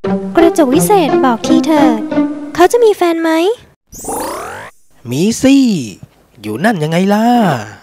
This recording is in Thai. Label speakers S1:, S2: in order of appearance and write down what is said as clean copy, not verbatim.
S1: กระจกวิเศษบอกทีเถิดเขาจะมีแฟนไหม
S2: มีสิอยู่นั่นยังไงล่ะ